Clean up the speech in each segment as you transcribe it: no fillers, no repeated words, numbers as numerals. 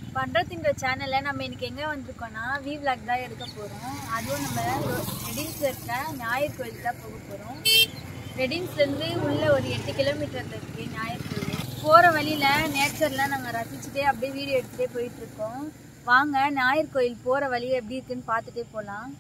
பண்றதுன்ற சேனல்ல நம்ம இன்னைக்கு எங்க வந்திருக்கோம்னா வி vlog தான் எடுக்க போறோம். அதுவும் நம்ம ரெடில்ஸ்ல இருக்க ஞாயிறு கோயிலுக்கு தான் போக போறோம். ரெடில்ஸ்ல இருந்து உள்ள ஒரு 8 கிலோமீட்டர்ல இருக்கு ஞாயிறு கோயில். போற வழியில நேச்சர்லாம் நாங்க ரசிச்சுட்டே அப்படியே வீடியோ எடுத்துட்டே போயிட்டு இருக்கோம். வாங்க ஞாயிறு கோயில் போற வழி எப்படி இருக்குன்னு பார்த்துட்டே போலாம்.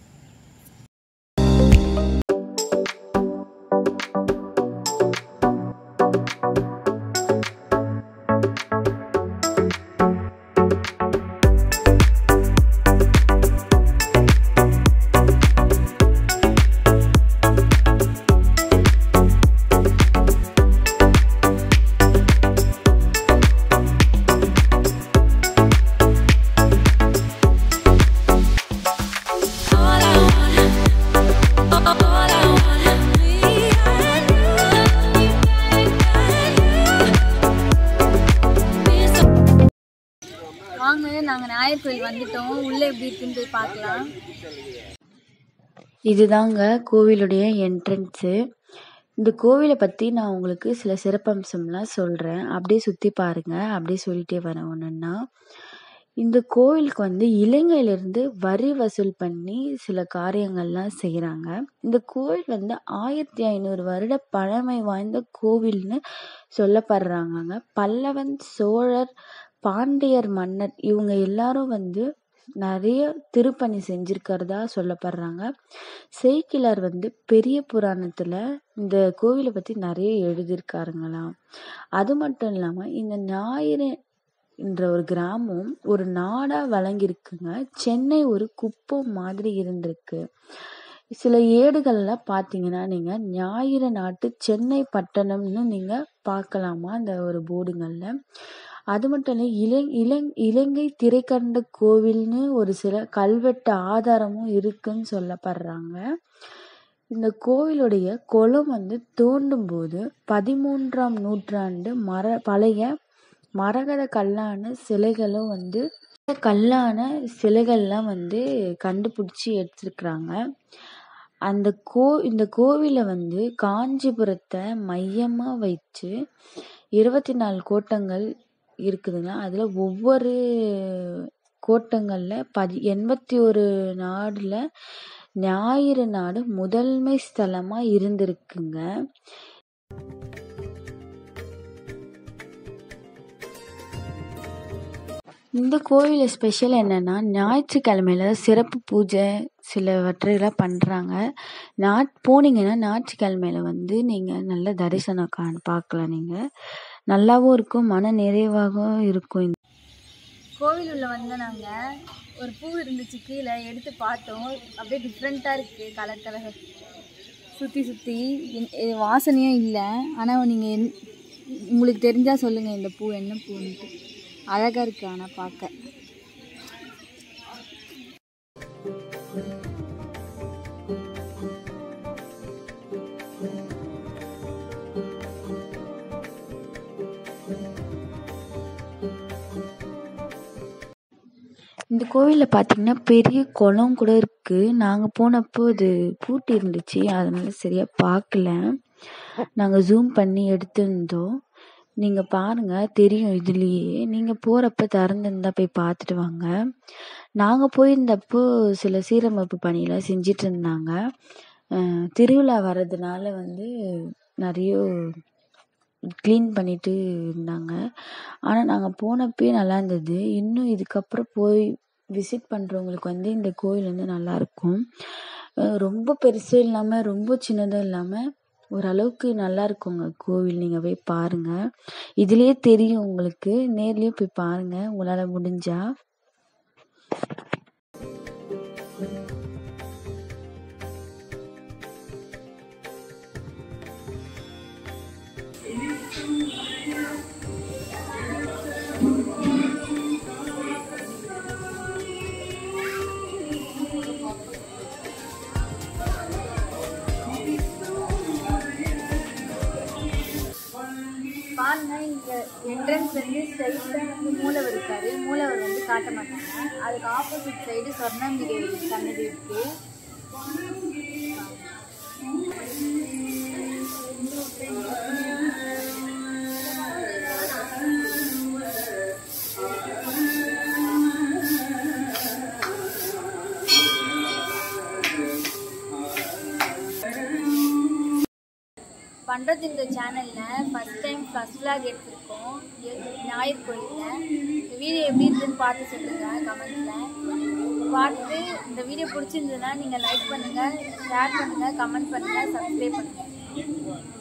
நாங்க ஞாயிறு கோயில் வந்துட்டோம். உள்ள எப்படி இருக்குன்னு போய் பார்க்கலாம். இதுதாங்க கோவிலுடைய என்ட்ரன்ஸு. இந்த கோவிலை பற்றி நான் உங்களுக்கு சில சிறப்பம்சம்லாம் சொல்கிறேன். அப்படியே சுற்றி பாருங்க. அப்படியே சொல்லிட்டே வரேன் ஒன்றுன்னா. இந்த கோவிலுக்கு வந்து இலங்கையிலிருந்து வரி வசூல் பண்ணி சில காரியங்கள்லாம் செய்கிறாங்க. இந்த கோவில் வந்து 1500 வருட பழமை வாய்ந்த கோவில்னு சொல்லப்படுறாங்கங்க. பல்லவன், சோழர், பாண்டியர் மன்னர் இவங்க எல்லாரும் வந்து நிறைய திருப்பணி செஞ்சிருக்கிறதா சொல்லப்படுறாங்க. சேக்கிழார் வந்து பெரிய புராணத்துல இந்த கோவிலை பத்தி நிறைய எழுதியிருக்காருங்களாம். அது மட்டும் இல்லாம இந்த ஞாயிறு என்ற ஒரு கிராமம் ஒரு நாடா வழங்கியிருக்குங்க. சென்னை ஒரு குப்பம் மாதிரி இருந்திருக்கு. சில ஏடுகள்ல பாத்தீங்கன்னா நீங்க ஞாயிறு நாட்டு சென்னை பட்டணம்னு நீங்க பார்க்கலாமா அந்த ஒரு போர்டுங்கள்ல. அது மட்டும் இல்லை, இலங்கை திரைக்கண்ட கோவில்னு ஒரு சில கல்வெட்டு ஆதாரமும் இருக்குன்னு சொல்லப்படுறாங்க. இந்த கோவிலுடைய குளம் வந்து தோண்டும் போது 13ஆம் நூற்றாண்டு பழைய மரகத கல்லான சிலைகள்லாம் வந்து கண்டுபிடிச்சி எடுத்துருக்குறாங்க. இந்த கோவிலை வந்து காஞ்சிபுரத்தை மையமா வச்சு 24 கோட்டங்கள் இருக்குதுங்க. அதுல ஒவ்வொரு கோட்டங்கள்ல 81 நாடுல ஞாயிறு நாடு முதன்மை ஸ்தலமா இருந்திருக்குங்க. இந்த கோவில ஸ்பெஷல் என்னன்னா ஞாயிற்றுக்கிழமையில சிறப்பு பூஜை சிலவற்றையெல்லாம் பண்றாங்க. போனீங்கன்னா ஞாயிற்றுக்கிழமையில வந்து நீங்க நல்ல தரிசனம் பார்க்கலாம். நீங்க நல்லாவும் இருக்கும், மன நிறைவாகவும் இருக்கும். கோவில் உள்ள வந்து நாங்க ஒரு பூ இருந்துச்சு, கீழே எடுத்து பார்த்தோம். அப்படியே டிஃப்ரெண்டா இருக்கு, கலர் கலர் சுத்தி வாசனையும் இல்லை. ஆனா நீங்க உங்களுக்கு தெரிஞ்சா சொல்லுங்க இந்த பூ என்ன பூன்ட்டு. அழகா இருக்கு ஆனா பார்க்க. இந்த கோவிலில் பார்த்தீங்கன்னா பெரிய குளம் கூட இருக்கு. நாங்கள் போனப்போ அது பூட்டி இருந்துச்சு, அதனால சரியா பார்க்கல. நாங்கள் ஜூம் பண்ணி எடுத்திருந்தோம். நீங்கள் பாருங்க, தெரியும் இதுலேயே. நீங்கள் போகிறப்ப திறந்துருந்தா போய் பார்த்துட்டு வாங்க. நாங்கள் போயிருந்தப்போ சில சீரமைப்பு பணியெல்லாம் செஞ்சிட்டு இருந்தாங்க. திருவிழா வர்றதுனால வந்து நிறைய க்ளீன் பண்ணிட்டு இருந்தாங்க. ஆனால் நாங்கள் போனப்பே நல்லா இருந்தது. இன்னும் இதுக்கப்புறம் போய் விசிட் பண்ணுறவங்களுக்கு வந்து இந்த கோயில் வந்து நல்லாயிருக்கும். ரொம்ப பெருசும் இல்லாமல் ரொம்ப சின்னதும் இல்லாமல் ஓரளவுக்கு நல்லா இருக்குங்க கோவில். நீங்கள் போய் பாருங்கள், இதுலேயே தெரியும் உங்களுக்கு. நேர்லேயும் போய் பாருங்கள் உங்களால் முடிஞ்சா. பாருங்க, இங்க என்ட்ரன்ஸ் வந்து ஸ்ட்ரைட்டா வந்து மூலவர் இருக்காரு. மூலவர் வந்து காட்ட மாட்டாங்க. அதுக்கு ஆப்போசிட் சைடு ஸ்வர்ணம்பிகை சன்னதி இருக்கு. பண்ணுறது இந்த சேனலில் ஃபஸ்ட் டைம் ஃபஸ்ட் vlog எடுத்திருக்கோம் ஞாயிறு கோயிலில். இந்த வீடியோ எப்படி இருக்குன்னு பார்த்து சொல்லுங்கள் கமெண்ட்ஸில். பார்த்துட்டு இந்த வீடியோ பிடிச்சிருந்ததுன்னா நீங்கள் லைக் பண்ணுங்கள், ஷேர் பண்ணுங்கள், கமெண்ட் பண்ணுங்கள், சப்ஸ்கிரைப் பண்ணுங்கள்.